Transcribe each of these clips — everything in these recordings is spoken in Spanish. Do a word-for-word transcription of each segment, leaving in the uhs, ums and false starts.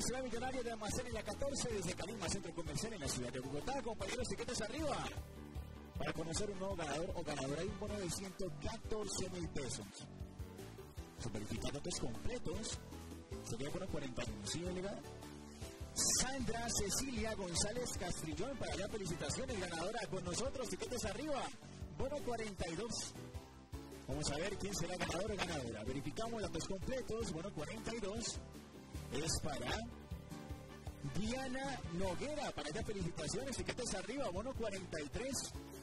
Festival Millonario de Almacén en la catorce desde Calima, Centro Comercial en la ciudad de Bogotá. Compañeros, tiquetes arriba. Para conocer un nuevo ganador o ganadora hay un bono de ciento catorce mil pesos. Verificar datos completos. Sería bono cuarenta y uno. ¿Sí, delegado? Sandra Cecilia González Castrillón, para allá felicitaciones, ganadora con nosotros, tiquetes arriba. Bono cuarenta y dos. Vamos a ver quién será ganador o ganadora. Verificamos datos completos. Bono cuarenta y dos. Es para Diana Noguera, para allá felicitaciones, tiquetes arriba, bono cuarenta y tres.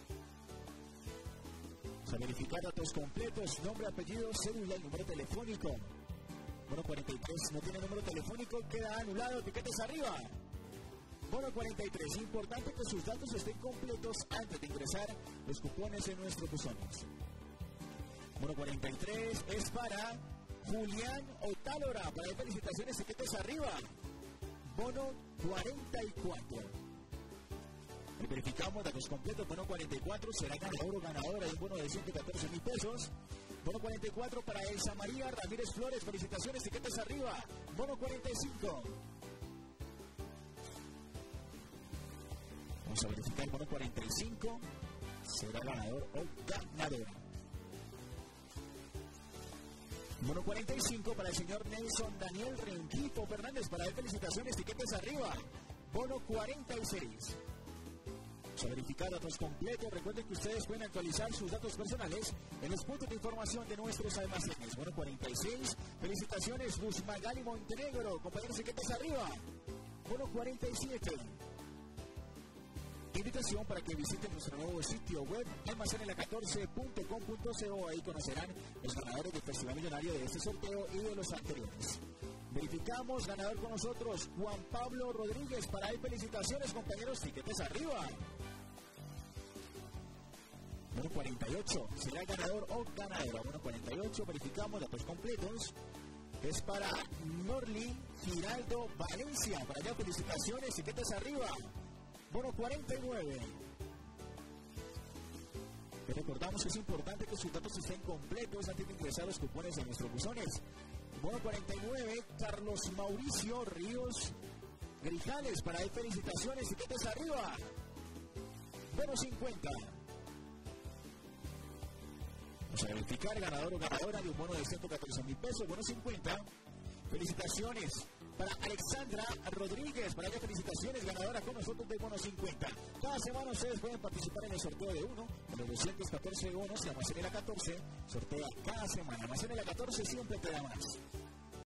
Vamos a verificar datos completos, nombre, apellido, cédula y número telefónico. Bono cuarenta y tres, no tiene número telefónico, queda anulado, tiquetes arriba. Bono cuarenta y tres, importante que sus datos estén completos antes de ingresar los cupones en nuestros buzones. Bono cuarenta y tres es para Julián Otálora, para las felicitaciones, tiquetes arriba. Bono cuarenta y cuatro. Y verificamos datos completos, bono cuarenta y cuatro, será ganador o ganadora de un bono de ciento catorce mil pesos. Bono cuarenta y cuatro para Elsa María Ramírez Flores, felicitaciones, tiquetes arriba. Bono cuarenta y cinco. Vamos a verificar bono cuarenta y cinco, será ganador o ganadora. Bono cuarenta y cinco para el señor Nelson Daniel Renquito Fernández, para él felicitaciones, tiquetes arriba. Bono cuarenta y seis. Vamos a verificar datos completos. Recuerden que ustedes pueden actualizar sus datos personales en los puntos de información de nuestros almacenes. Bono cuarenta y seis. Felicitaciones, Luz Magali Montenegro, compañeros, tiquetes arriba. Bono cuarenta y siete. Invitación para que visiten nuestro nuevo sitio web almacén en la catorce punto com punto co. Ahí conocerán los ganadores del Festival Millonario de este sorteo y de los anteriores. Verificamos, ganador con nosotros, Juan Pablo Rodríguez, para él felicitaciones, compañeros, tiquetes arriba. Bueno, cuarenta y ocho, será ganador o ganadora. Bueno, cuarenta y ocho, verificamos datos completos. Es para Norly Giraldo Valencia, para allá felicitaciones, tiquetes arriba. Bono cuarenta y nueve. Te recordamos que es importante que sus datos estén completos antes de ingresar los cupones en nuestros buzones. Bono cuarenta y nueve, Carlos Mauricio Ríos Grijales, para él felicitaciones, tiquetes arriba. Bono cincuenta. Vamos a verificar ganador o ganadora de un bono de ciento catorce mil pesos, bono cincuenta. Felicitaciones para Alexandra Rodríguez, para ella felicitaciones, ganadora con nosotros del bono cincuenta. Cada semana ustedes pueden participar en el sorteo de uno de los doscientos catorce bonos que Almacén en la catorce sortea cada semana. Almacén en la catorce siempre te da más.